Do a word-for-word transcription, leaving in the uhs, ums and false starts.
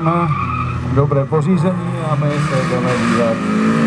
má dobré pořízení a my se jdeme dívat